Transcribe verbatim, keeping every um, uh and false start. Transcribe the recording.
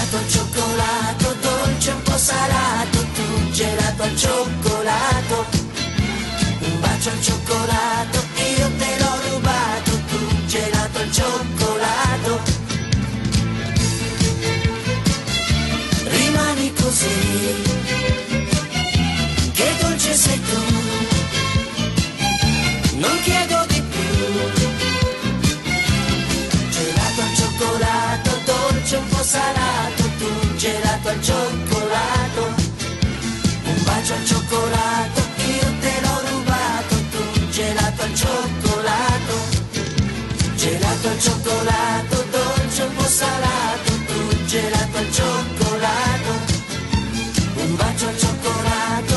Gelato al cioccolato, dolce un po' salato, tu gelato al cioccolato. Un bacio al cioccolato, io te l'ho rubato, tu gelato al cioccolato. Rimani così, che dolce sei tu, non chiedo di più. Gelato al cioccolato, dolce un po' salato, tu gelato al cioccolato. Un bacio al cioccolato, io te l'ho rubato, tu gelato al cioccolato. Gelato al cioccolato, dolce un po' salato, tu gelato al cioccolato. Un bacio al cioccolato,